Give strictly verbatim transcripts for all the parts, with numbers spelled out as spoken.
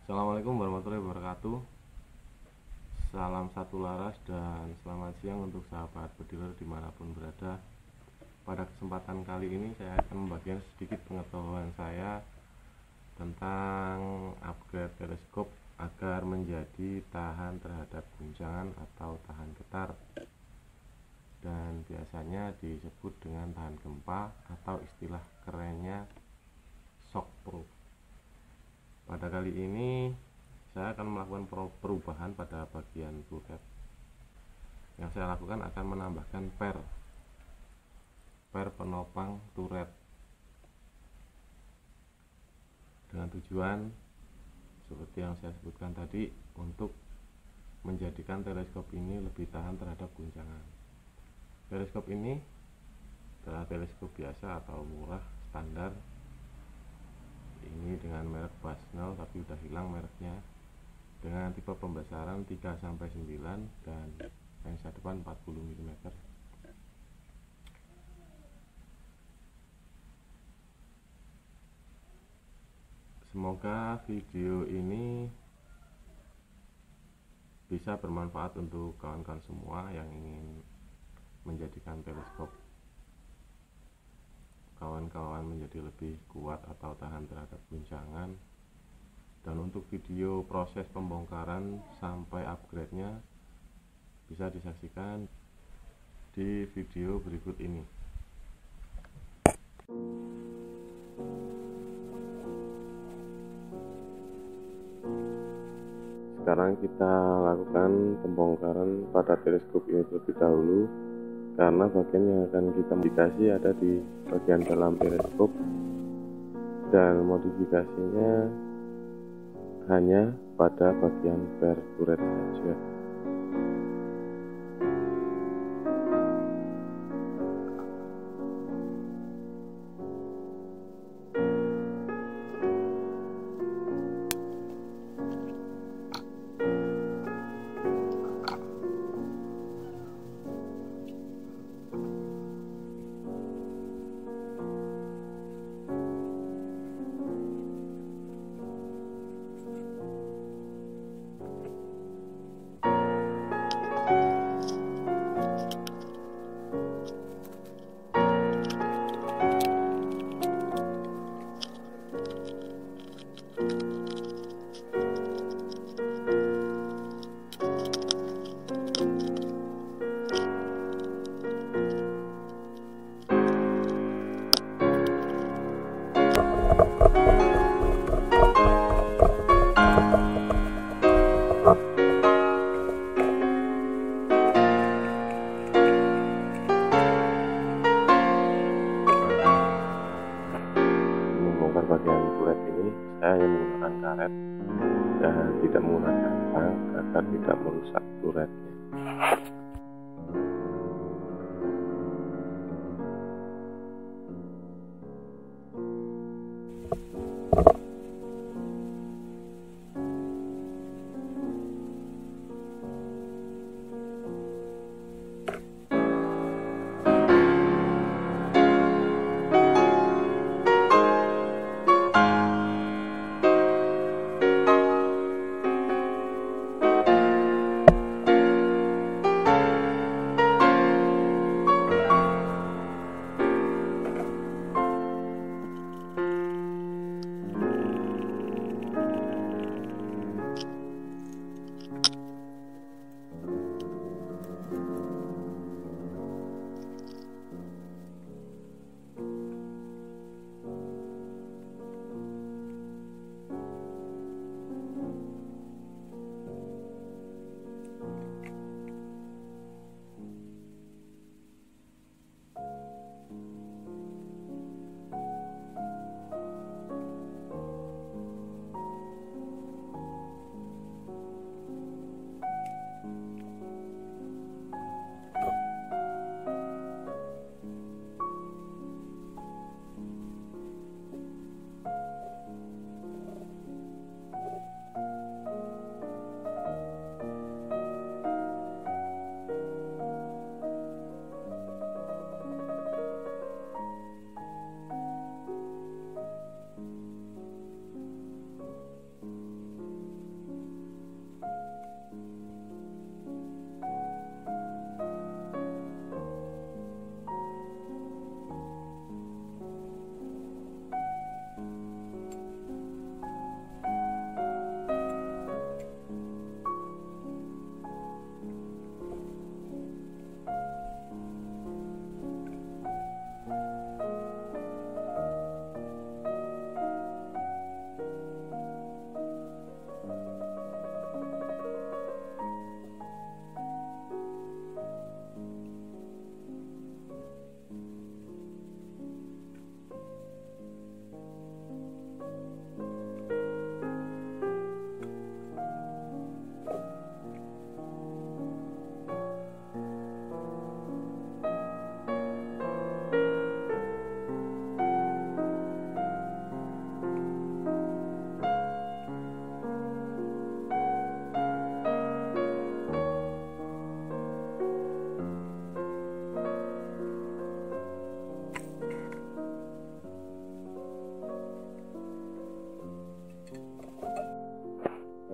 Assalamualaikum warahmatullahi wabarakatuh. Salam satu laras dan selamat siang untuk sahabat bediler dimanapun berada. Pada kesempatan kali ini saya akan membagikan sedikit pengetahuan saya tentang upgrade teleskop agar menjadi tahan terhadap guncangan atau tahan getar, dan biasanya disebut dengan tahan gempa atau istilah kerennya shockproof. Pada kali ini saya akan melakukan perubahan pada bagian turret. Yang saya lakukan akan menambahkan per per penopang turret dengan tujuan seperti yang saya sebutkan tadi, untuk menjadikan teleskop ini lebih tahan terhadap guncangan. Teleskop ini adalah teleskop biasa atau murah standar. Ini dengan merek Basnel tapi udah hilang mereknya, dengan tipe pembesaran tiga sampai sembilan dan lensa depan empat puluh milimeter. Semoga video ini bisa bermanfaat untuk kawan-kawan semua yang ingin menjadikan teleskop kawan-kawan menjadi lebih kuat atau tahan terhadap guncangan. Dan untuk video proses pembongkaran sampai upgrade-nya bisa disaksikan di video berikut ini. Sekarang kita lakukan pembongkaran pada teleskop ini terlebih dahulu, karena bagian yang akan kita modifikasi ada di bagian dalam teleskop, dan modifikasinya hanya pada bagian per turret saja. Bagian turret ini saya hanya menggunakan karet dan tidak menggunakan tang agar tidak merusak turretnya.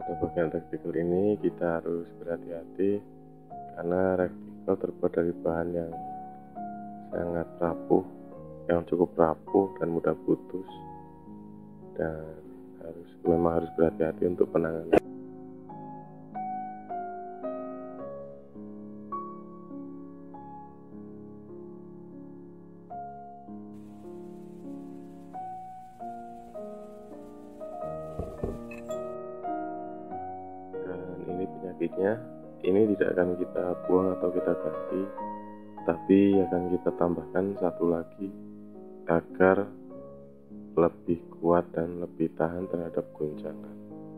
pada bagian retikel ini kita harus berhati-hati karena retikel terbuat dari bahan yang sangat rapuh, yang cukup rapuh dan mudah putus, dan harus memang harus berhati-hati untuk penanganan. Ini penyakitnya, ini tidak akan kita buang atau kita ganti, tapi akan kita tambahkan satu lagi agar lebih kuat dan lebih tahan terhadap goncangan.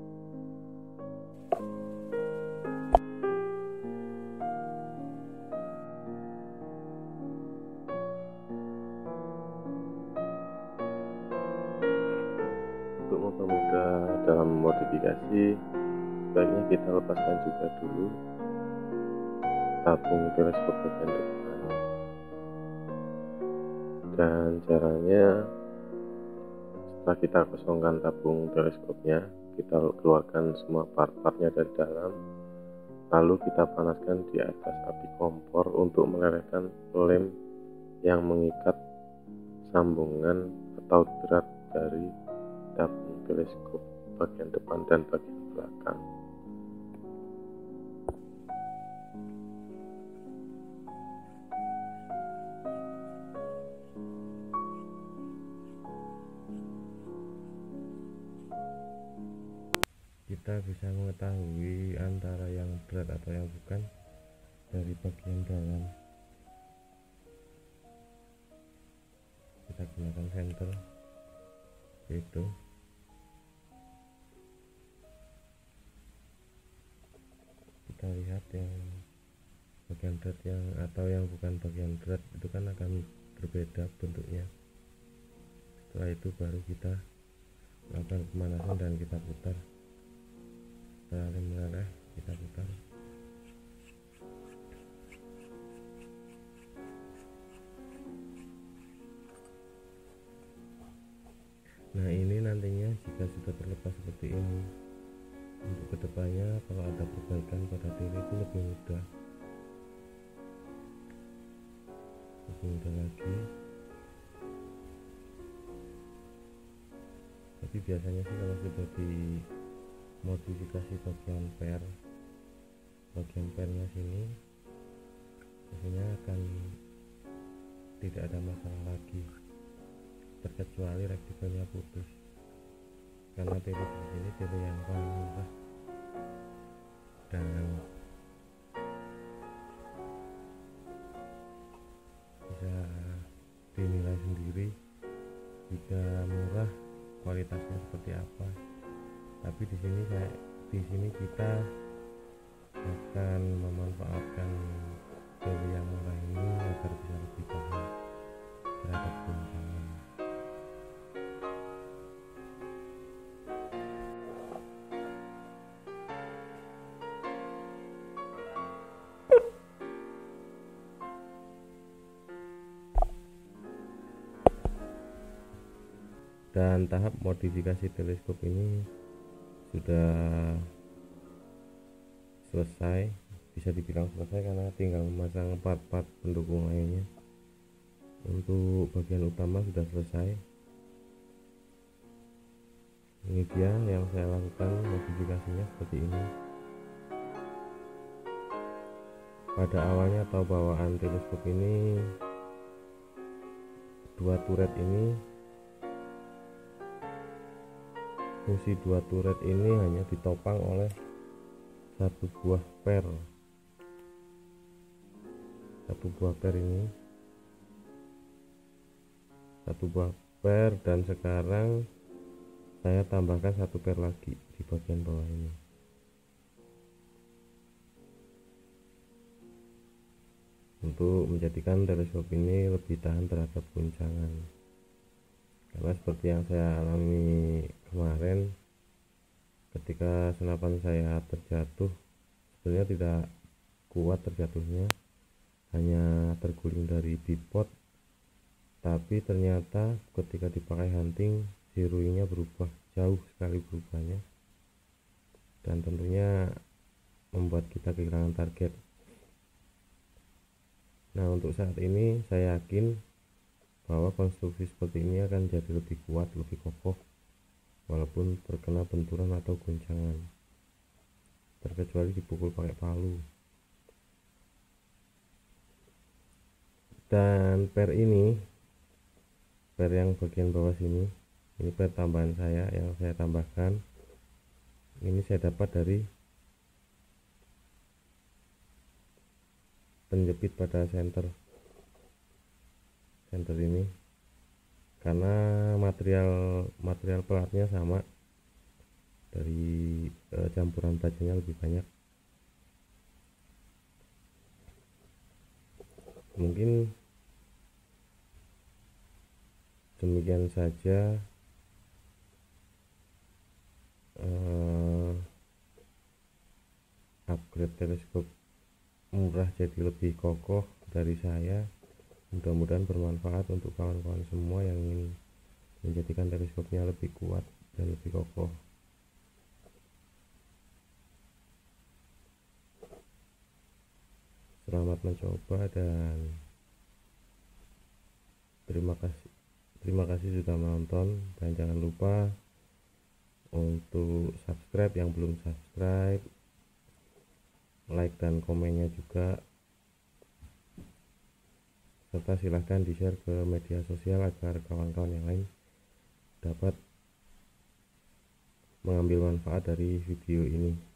Untuk mempermudah dalam modifikasi, sebaiknya kita lepaskan juga dulu tabung teleskop bagian depan, dan caranya setelah kita kosongkan tabung teleskopnya, kita keluarkan semua part-partnya dari dalam, lalu kita panaskan di atas api kompor untuk melelehkan lem yang mengikat sambungan atau drat dari tabung teleskop bagian depan dan bagian belakang. Kita bisa mengetahui antara yang berat atau yang bukan dari bagian dalam. Kita gunakan senter itu. Kita lihat yang bagian berat yang atau yang bukan bagian berat itu kan akan berbeda bentuknya. Setelah itu baru kita lakukan pemanasan dan kita putar. Setelah lem meleleh, kita putar. Nah, ini nantinya jika sudah terlepas seperti ini, untuk kedepannya kalau ada perbaikan pada tele itu lebih mudah, lebih mudah lagi. Tapi biasanya sih kalau sudah di modifikasi bagian per bagian pernya sini, biasanya akan tidak ada masalah lagi, terkecuali retikelnya putus, karena tele di sini tele yang paling murah dan bisa dinilai sendiri jika murah kualitasnya seperti apa. Tapi di sini saya di sini kita akan memanfaatkan tele yang murah ini agar bisa lebih tahan terhadap goncangan. Dan tahap modifikasi teleskop ini sudah selesai, bisa dibilang selesai karena tinggal memasang part-part pendukung lainnya. Untuk bagian utama sudah selesai. Ini dia yang saya lakukan modifikasinya seperti ini. Pada awalnya atau bawaan teleskop ini, dua turret ini fungsi dua turret ini hanya ditopang oleh satu buah per satu buah per ini satu buah per dan sekarang saya tambahkan satu per lagi di bagian bawah ini untuk menjadikan teleskop ini lebih tahan terhadap goncangan. Karena seperti yang saya alami kemarin, ketika senapan saya terjatuh, sebenarnya tidak kuat terjatuhnya, hanya terguling dari bipod, tapi ternyata ketika dipakai hunting, zero-nya berubah, jauh sekali berubahnya. dan tentunya membuat kita kehilangan target. Nah, untuk saat ini saya yakin bahwa konstruksi seperti ini akan jadi lebih kuat, lebih kokoh walaupun terkena benturan atau goncangan, terkecuali dipukul pakai palu. Dan per ini, per yang bagian bawah sini, ini per tambahan saya yang saya tambahkan. Ini saya dapat dari penjepit pada senter senter ini, karena material material pelatnya sama, dari e, campuran bajanya lebih banyak. Mungkin demikian saja uh, upgrade teleskop murah jadi lebih kokoh dari saya. Mudah-mudahan bermanfaat untuk kawan-kawan semua yang ingin menjadikan teleskopnya lebih kuat dan lebih kokoh. Selamat mencoba dan terima kasih terima kasih sudah menonton, dan jangan lupa untuk subscribe yang belum subscribe, like dan komennya juga, serta silahkan di share ke media sosial agar kawan-kawan yang lain dapat mengambil manfaat dari video ini.